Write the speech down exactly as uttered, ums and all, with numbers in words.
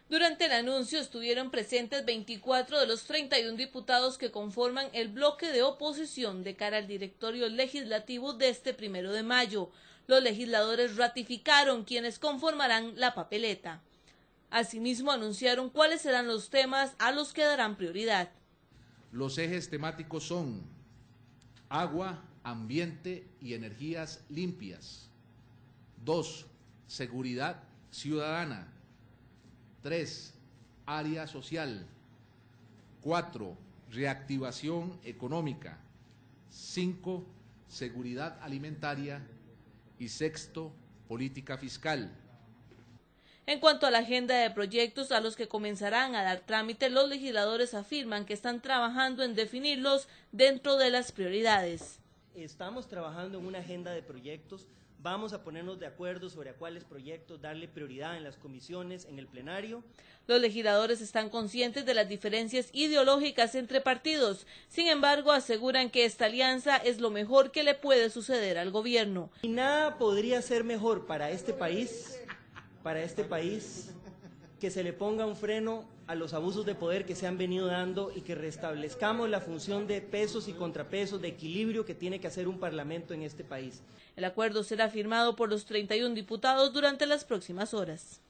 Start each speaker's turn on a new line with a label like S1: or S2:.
S1: Durante el anuncio estuvieron presentes veinticuatro de los treinta y uno diputados que conforman el bloque de oposición de cara al directorio legislativo de este primero de mayo. Los legisladores ratificaron quienes conformarán la papeleta. Asimismo, anunciaron cuáles serán los temas a los que darán prioridad.
S2: Los ejes temáticos son agua, ambiente y energías limpias. Dos, seguridad ciudadana. Tres, área social. Cuatro, reactivación económica. Cinco, seguridad alimentaria. Y sexto, política fiscal.
S1: En cuanto a la agenda de proyectos a los que comenzarán a dar trámite, los legisladores afirman que están trabajando en definirlos dentro de las prioridades.
S3: Estamos trabajando en una agenda de proyectos, vamos a ponernos de acuerdo sobre a cuáles proyectos darle prioridad en las comisiones, en el plenario.
S1: Los legisladores están conscientes de las diferencias ideológicas entre partidos, sin embargo aseguran que esta alianza es lo mejor que le puede suceder al gobierno.
S3: Y nada podría ser mejor para este país, para este país, que se le ponga un freno a los abusos de poder que se han venido dando y que restablezcamos la función de pesos y contrapesos, de equilibrio que tiene que hacer un parlamento en este país.
S1: El acuerdo será firmado por los treinta y uno diputados durante las próximas horas.